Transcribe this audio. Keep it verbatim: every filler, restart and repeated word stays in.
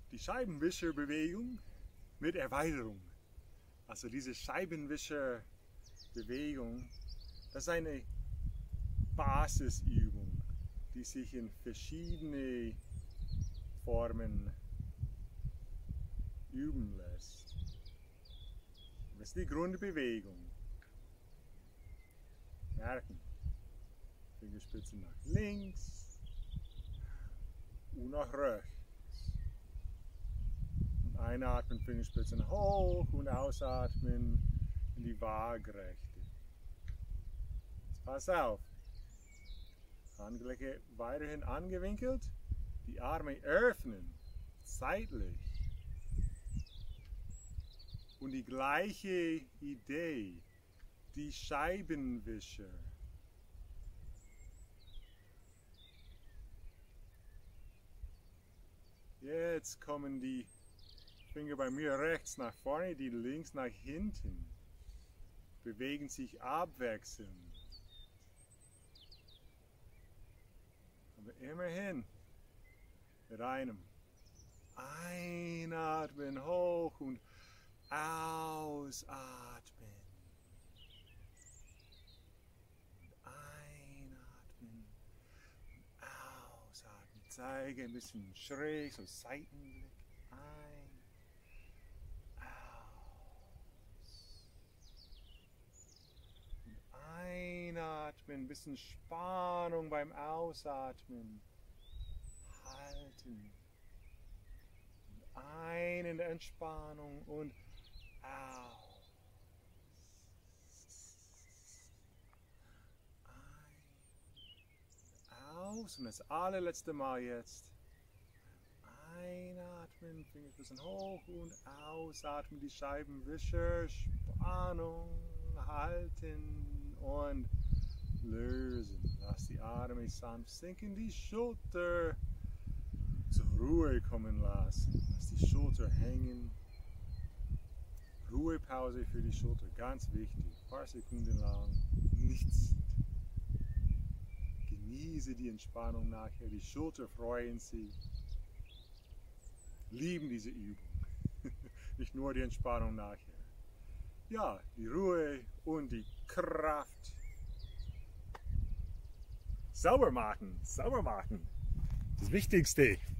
die Scheibenwischerbewegung mit Erweiterung. Also diese Scheibenwischerbewegung, das ist eine Basisübung, die sich in verschiedene Formen üben lässt. Das ist die Grundbewegung. Merken. Fingerspitzen nach links und nach rechts. Und einatmen, Fingerspitzen hoch und ausatmen in die Waagrechte. Jetzt pass auf. Handgelenke weiterhin angewinkelt. Die Arme öffnen, seitlich. Und die gleiche Idee, die Scheibenwischer. Jetzt kommen die Finger bei mir rechts nach vorne, die links nach hinten. Bewegen sich abwechselnd. Aber immerhin mit einem Einatmen hoch und ausatmen. Und einatmen und ausatmen. Zeige ein bisschen schräg, so Seitenblick. Ein, aus. Und einatmen, ein bisschen Spannung beim Ausatmen. Halten. Und ein in der Entspannung und aus. Ein. Aus. Und das allerletzte Mal jetzt. Einatmen, Finger ein bisschen hoch und ausatmen. Die Scheibenwischer, Spannung, halten und lösen. Lass die Arme sanft sinken, die Schulter zur Ruhe kommen lassen. Lass die Schulter hängen. Ruhepause für die Schulter, ganz wichtig. Ein paar Sekunden lang nichts. Genieße die Entspannung nachher. Die Schulter freuen sich. Lieben diese Übung. Nicht nur die Entspannung nachher. Ja, die Ruhe und die Kraft. Sauber machen, sauber machen. Das Wichtigste.